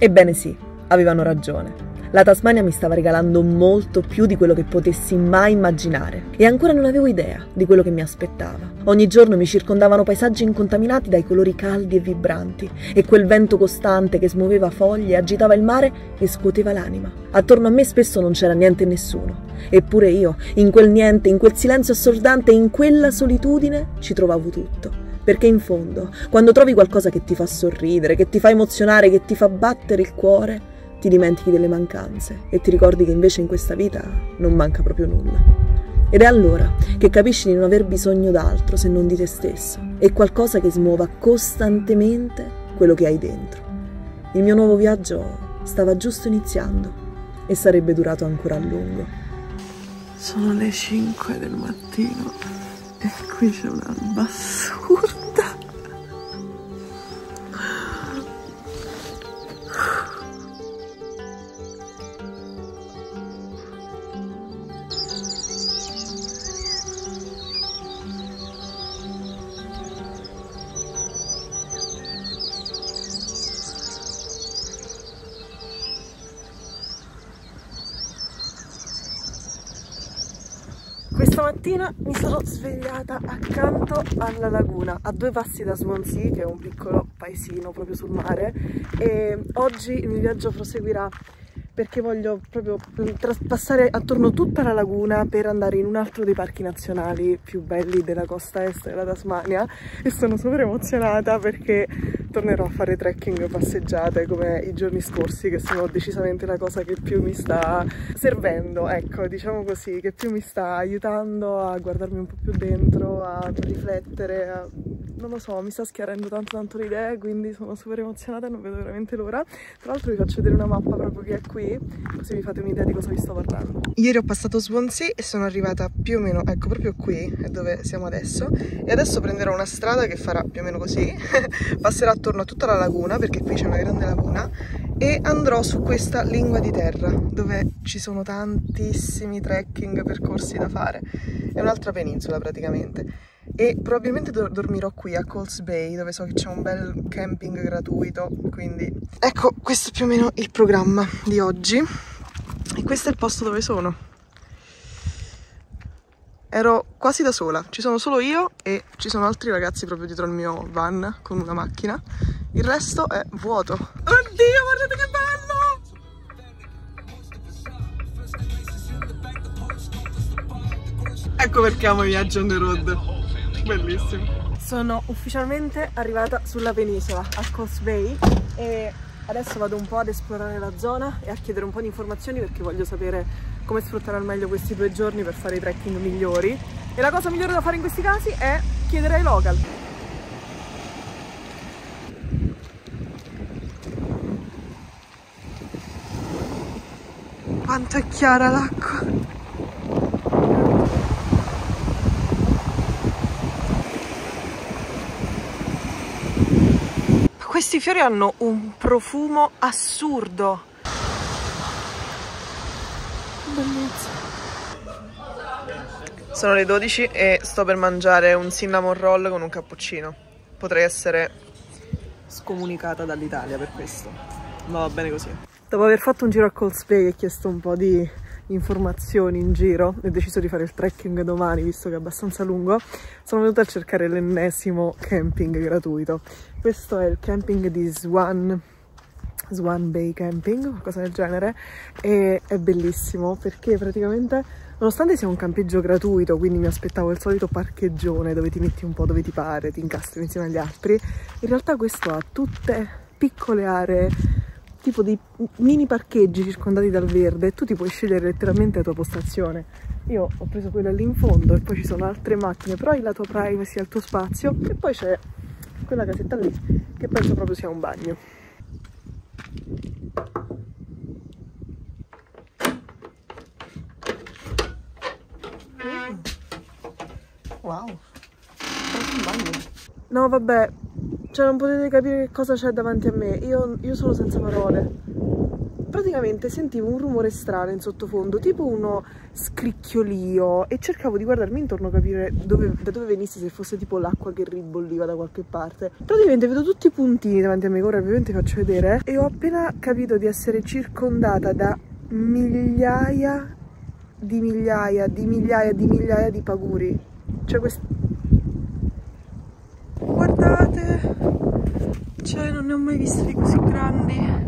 Ebbene sì, avevano ragione. La Tasmania mi stava regalando molto più di quello che potessi mai immaginare e ancora non avevo idea di quello che mi aspettava. Ogni giorno mi circondavano paesaggi incontaminati dai colori caldi e vibranti e quel vento costante che smuoveva foglie, agitava il mare e scuoteva l'anima. Attorno a me spesso non c'era niente e nessuno, eppure io, in quel niente, in quel silenzio assordante, in quella solitudine, ci trovavo tutto. Perché in fondo, quando trovi qualcosa che ti fa sorridere, che ti fa emozionare, che ti fa battere il cuore, ti dimentichi delle mancanze e ti ricordi che invece in questa vita non manca proprio nulla. Ed è allora che capisci di non aver bisogno d'altro se non di te stesso e qualcosa che smuova costantemente quello che hai dentro. Il mio nuovo viaggio stava giusto iniziando e sarebbe durato ancora a lungo. Sono le 5 del mattino e qui c'è un'alba assurda. Questa mattina mi sono svegliata accanto alla laguna, a 2 passi da Swansea, che è un piccolo paesino proprio sul mare, e oggi il mio viaggio proseguirà perché voglio proprio passare attorno tutta la laguna per andare in un altro dei parchi nazionali più belli della costa est della Tasmania e sono super emozionata perché tornerò a fare trekking, passeggiate come i giorni scorsi, che sono decisamente la cosa che più mi sta servendo, ecco, diciamo così, che più mi sta aiutando a guardarmi un po' più dentro, a riflettere, non lo so, mi sta schiarendo tanto le idee, quindi sono super emozionata e non vedo veramente l'ora. Tra l'altro vi faccio vedere una mappa proprio che è qui, così vi fate un'idea di cosa vi sto parlando. Ieri ho passato Swansea e sono arrivata più o meno, ecco, proprio qui è dove siamo adesso, e adesso prenderò una strada che farà più o meno così, passerà attorno a tutta la laguna, perché qui c'è una grande laguna, e andrò su questa lingua di terra, dove ci sono tantissimi trekking, percorsi da fare. È un'altra penisola praticamente. E probabilmente dormirò qui a Coles Bay, dove so che c'è un bel camping gratuito, quindi ecco, questo è più o meno il programma di oggi e questo è il posto dove sono. Ero quasi da sola, ci sono solo io e ci sono altri ragazzi proprio dietro al mio van con una macchina, il resto è vuoto. Oddio, guardate che bello! Ecco perché amo i viaggi on the road. Bellissimo. Sono ufficialmente arrivata sulla penisola, a Coles Bay, e adesso vado un po' ad esplorare la zona e a chiedere un po' di informazioni perché voglio sapere come sfruttare al meglio questi 2 giorni per fare i trekking migliori. E la cosa migliore da fare in questi casi è chiedere ai local. Quanto è chiara l'acqua! Questi fiori hanno un profumo assurdo. Bellissimo. Sono le 12 e sto per mangiare un cinnamon roll con un cappuccino. Potrei essere scomunicata dall'Italia per questo, ma va bene così. Dopo aver fatto un giro a Coles Bay e chiesto un po' di informazioni in giro e deciso di fare il trekking domani, visto che è abbastanza lungo, sono venuta a cercare l'ennesimo camping gratuito. Questo è il camping di Swan Bay Camping, qualcosa del genere, e è bellissimo perché praticamente, nonostante sia un campeggio gratuito, quindi mi aspettavo il solito parcheggione dove ti metti un po' dove ti pare, ti incastri insieme agli altri, in realtà questo ha tutte piccole aree, tipo dei mini parcheggi circondati dal verde, e tu ti puoi scegliere letteralmente la tua postazione. Io ho preso quella lì in fondo e poi ci sono altre macchine, però hai la tua privacy, al tuo spazio, e poi c'è quella casetta lì che penso proprio sia un bagno. Wow, un bagno. No vabbè, cioè non potete capire che cosa c'è davanti a me, io sono senza parole. praticamente sentivo un rumore strano in sottofondo, tipo uno scricchiolio, e cercavo di guardarmi intorno, capire da dove venisse, se fosse tipo l'acqua che ribolliva da qualche parte. Praticamente vedo tutti i puntini davanti a me, ora ovviamente faccio vedere, e ho appena capito di essere circondata da migliaia di paguri. Cioè guardate, cioè non ne ho mai visti di così grandi.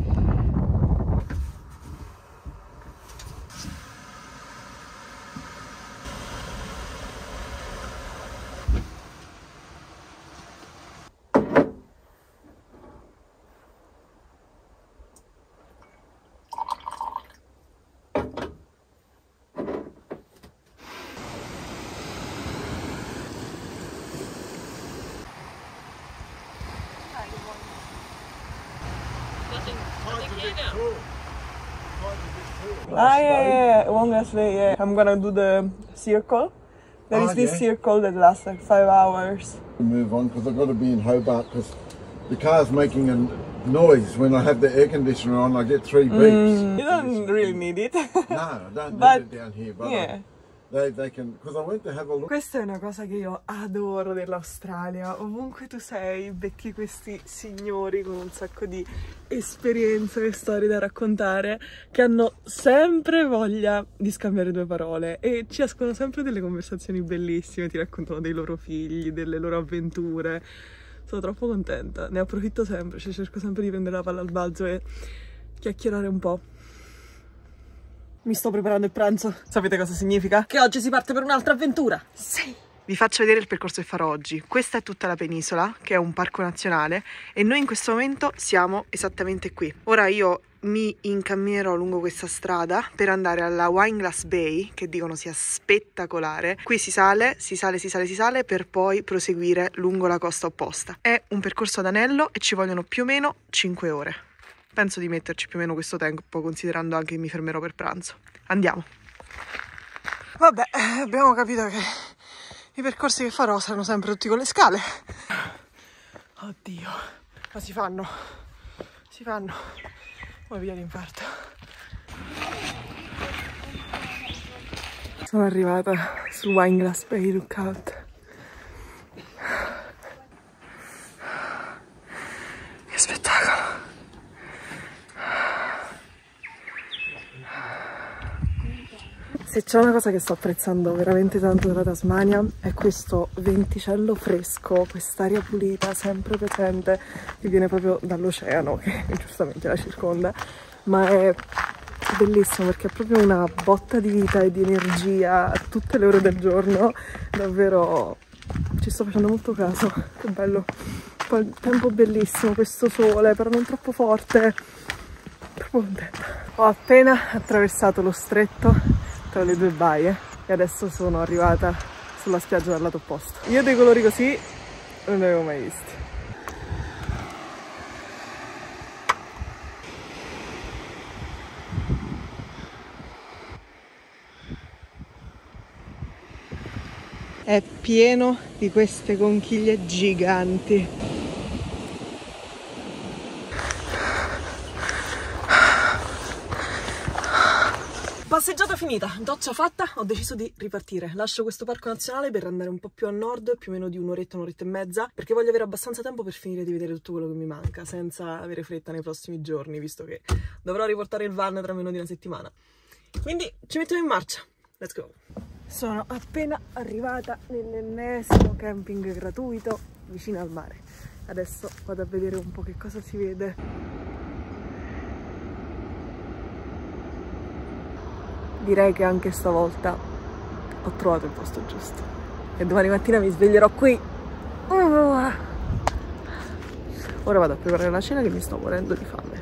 Ah, yeah. One last way, yeah. I'm gonna do the circle. There is this circle that lasts like 5 hours. Move on, because I've got to be in Hobart, because the car's making a noise. When I have the air conditioner on, I get 3 beeps. You don't really need it. No, I don't But, need it down here, but yeah. they can, because I went to have a look. Questa è una cosa che io adoro dell'Australia. Ovunque tu sei, becchi questi signori con un sacco di esperienze e storie da raccontare, che hanno sempre voglia di scambiare 2 parole e ci escono sempre delle conversazioni bellissime, ti raccontano dei loro figli, delle loro avventure. Sono troppo contenta, ne approfitto sempre, cioè cerco sempre di prendere la palla al balzo e chiacchierare un po'. Mi sto preparando il pranzo. Sapete cosa significa? Che oggi si parte per un'altra avventura. Sì! Vi faccio vedere il percorso che farò oggi. Questa è tutta la penisola, che è un parco nazionale, e noi in questo momento siamo esattamente qui. Ora io mi incamminerò lungo questa strada per andare alla Wineglass Bay, che dicono sia spettacolare. Qui si sale per poi proseguire lungo la costa opposta. È un percorso ad anello e ci vogliono più o meno 5 ore. Penso di metterci più o meno questo tempo, considerando anche che mi fermerò per pranzo. Andiamo. Vabbè, abbiamo capito che i percorsi che farò saranno sempre tutti con le scale. Oddio, ma si fanno. Come via l'infarto. Sono arrivata su Wineglass Bay Lookout. Che spettacolo. Se c'è una cosa che sto apprezzando veramente tanto della Tasmania è questo venticello fresco, quest'aria pulita sempre presente che viene proprio dall'oceano, che giustamente la circonda, ma è bellissimo perché è proprio una botta di vita e di energia a tutte le ore del giorno. Davvero ci sto facendo molto caso, che bello. Poi il tempo bellissimo, questo sole però non troppo forte, troppo contenta. Ho appena attraversato lo stretto tra le 2 baie e adesso sono arrivata sulla spiaggia dal lato opposto. Io dei colori così non ne avevo mai visti. È pieno di queste conchiglie giganti. Passeggiata finita, doccia fatta, ho deciso di ripartire. Lascio questo parco nazionale per andare un po' più a nord, più o meno di un'oretta e mezza, perché voglio avere abbastanza tempo per finire di vedere tutto quello che mi manca, senza avere fretta nei prossimi giorni, visto che dovrò riportare il van tra meno di una settimana. Quindi ci mettiamo in marcia. Let's go! Sono appena arrivata nell'ennesimo camping gratuito vicino al mare. Adesso vado a vedere un po' che cosa si vede. Direi che anche stavolta ho trovato il posto giusto e domani mattina mi sveglierò qui. Ora vado a preparare la cena che mi sto morendo di fame.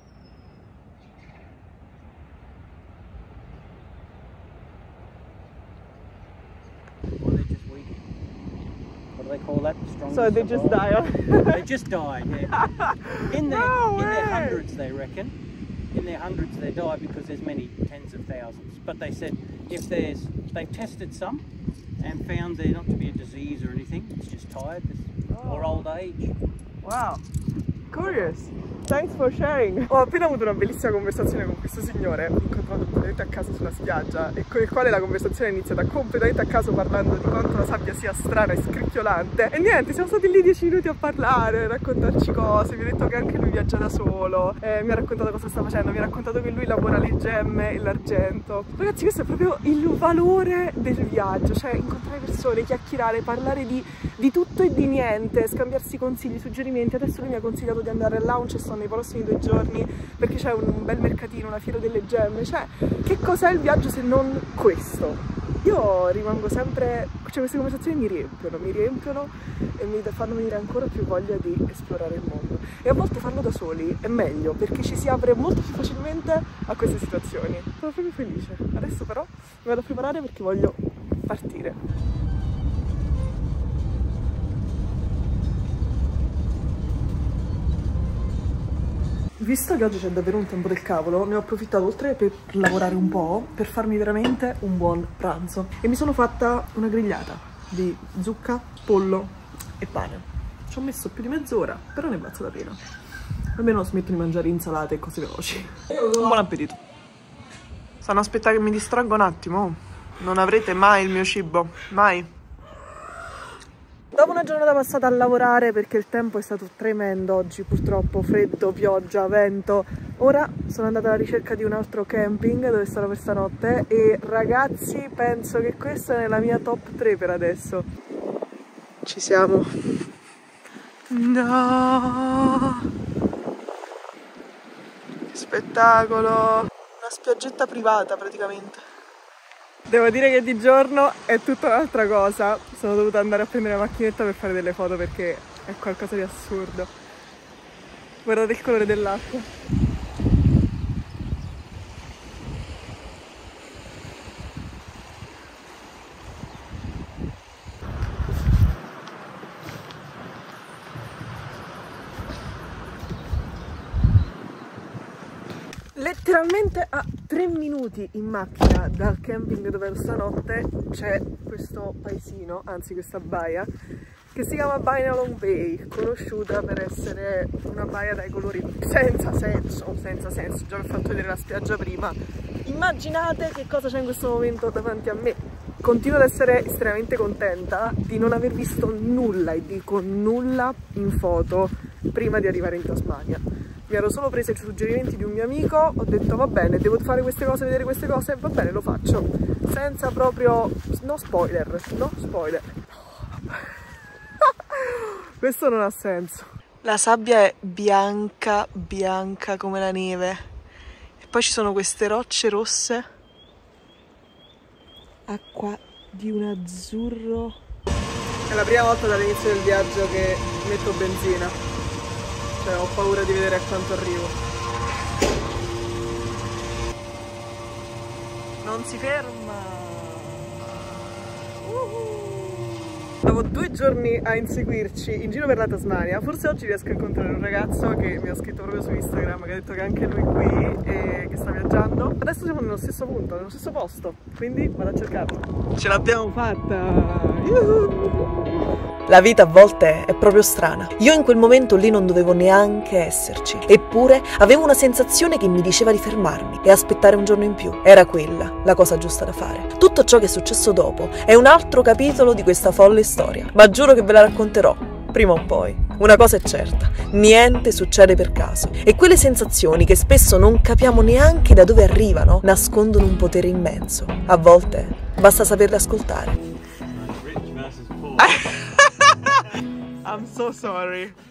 So they just die. They just die, yeah. In their hundreds, they reckon. In their hundreds they die because there's many tens of thousands. But they said they've tested some and found there not to be a disease or anything. It's just tiredness or old age. Wow, curious. Thanks for sharing. Ho appena avuto una bellissima conversazione con questo signore, incontrato completamente a caso sulla spiaggia, e con il quale la conversazione è iniziata completamente a caso, parlando di quanto la sabbia sia strana e scricchiolante. E niente, siamo stati lì 10 minuti a parlare, a raccontarci cose. Mi ha detto che anche lui viaggia da solo, mi ha raccontato cosa sta facendo, mi ha raccontato che lui lavora le gemme e l'argento. Ragazzi, questo è proprio il valore del viaggio, cioè incontrare persone, chiacchierare, parlare di tutto e di niente, scambiarsi consigli, suggerimenti. Adesso lui mi ha consigliato di andare al Launceston nei prossimi 2 giorni perché c'è un bel mercatino, una fiera delle gemme. Cioè, che cos'è il viaggio se non questo? Io rimango sempre, cioè queste conversazioni mi riempiono e mi fanno venire ancora più voglia di esplorare il mondo. E a volte farlo da soli è meglio perché ci si apre molto più facilmente a queste situazioni. Sono proprio felice. Adesso però mi vado a preparare perché voglio partire. Visto che oggi c'è davvero un tempo del cavolo, ne ho approfittato oltre per lavorare un po', per farmi veramente un buon pranzo. E mi sono fatta una grigliata di zucca, pollo e pane. Ci ho messo più di mezz'ora, però ne è valsa la pena. Almeno smetto di mangiare insalate e cose veloci. Un buon appetito. Stanno aspettando che mi distragga un attimo. Non avrete mai il mio cibo, mai. Dopo una giornata passata a lavorare, perché il tempo è stato tremendo oggi, purtroppo, freddo, pioggia, vento, ora sono andata alla ricerca di un altro camping dove starò per stanotte e ragazzi penso che questa è nella mia top 3 per adesso. Ci siamo. No! Che spettacolo! Una spiaggetta privata praticamente. Devo dire che di giorno è tutta un'altra cosa. Sono dovuta andare a prendere la macchinetta per fare delle foto perché è qualcosa di assurdo. Guardate il colore dell'acqua. Letteralmente a 3 minuti in macchina dal camping dove ero stanotte c'è questo paesino, anzi questa baia, che si chiama Bynalong Bay, conosciuta per essere una baia dai colori senza senso, già vi ho fatto vedere la spiaggia prima. Immaginate che cosa c'è in questo momento davanti a me. Continuo ad essere estremamente contenta di non aver visto nulla, e dico nulla, in foto prima di arrivare in Tasmania. Mi ero solo presa i suggerimenti di un mio amico, ho detto va bene, devo fare queste cose, vedere queste cose, va bene, lo faccio. Senza proprio... no spoiler, no spoiler. Questo non ha senso. La sabbia è bianca, bianca come la neve. E poi ci sono queste rocce rosse. Acqua di un azzurro. È la prima volta dall'inizio del viaggio che metto benzina. Cioè, ho paura di vedere a quanto arrivo. Non si ferma. Dopo 2 giorni a inseguirci in giro per la Tasmania, forse oggi riesco a incontrare un ragazzo che mi ha scritto proprio su Instagram, che ha detto che anche lui è qui e che sta viaggiando. Adesso siamo nello stesso punto, nello stesso posto, quindi vado a cercarlo. Ce l'abbiamo fatta! La vita a volte è proprio strana. Io in quel momento lì non dovevo neanche esserci, eppure avevo una sensazione che mi diceva di fermarmi e aspettare un giorno in più. Era quella la cosa giusta da fare. Tutto ciò che è successo dopo è un altro capitolo di questa folle storia, ma giuro che ve la racconterò prima o poi. Una cosa è certa, niente succede per caso e quelle sensazioni che spesso non capiamo neanche da dove arrivano nascondono un potere immenso. A volte basta saperle ascoltare. I'm so sorry.